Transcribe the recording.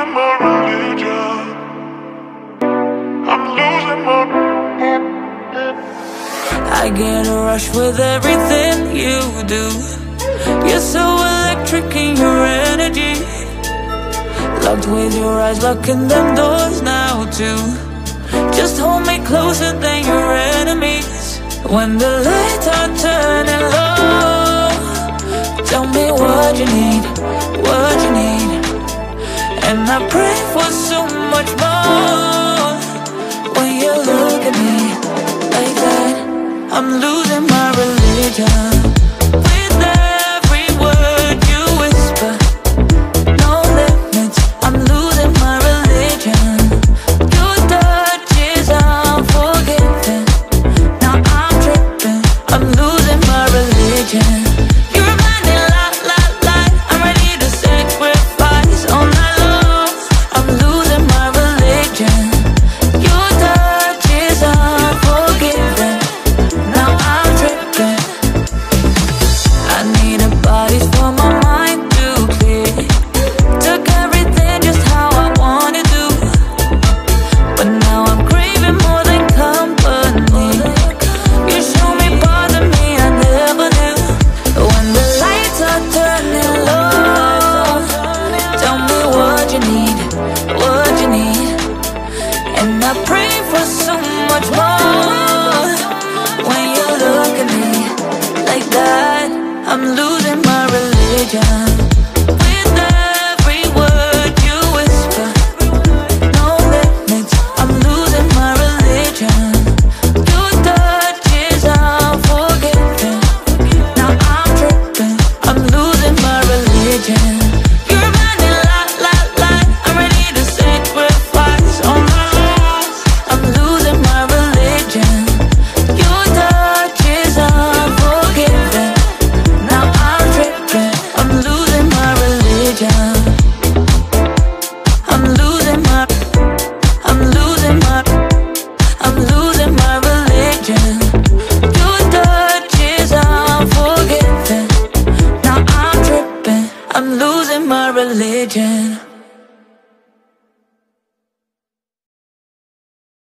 losing my religion. I'm losing my. I get a rush with everything you do. You're so electric in your energy. Locked with your eyes, locking them doors now too. Just hold me closer than your enemies. When the lights are turning low, tell me what you need, what you need. And I pray for so much more. When you look at me like that, I'm losing my religion. With every word you whisper, no limits, I'm losing my religion. Your touch is unforgiving. Now I'm tripping, I'm losing my religion. You remind me I'm ready to sacrifice all night long. I'm losing my religion. Your touch is unforgiving. Now I'm tripping. I need a body for my mind to clear. Took everything just how I wanted to, but now I'm craving more than company. You show me part of me I never knew. When the lights are turning low, tell me what you need, what you need. And I pray for so much more. When you look at me like that, I'm losing my religion. With every word you whisper, no limits, I'm losing my religion. Your touch is unforgiving. Now I'm tripping, I'm losing my religion. You remind me I'm ready to sacrifice all my life. I'm losing my religion. Your touch is unforgiving. Now I'm tripping, I'm losing my religion. I'm losing my religion. Your touch is unforgiving. Now I'm tripping, I'm losing my religion.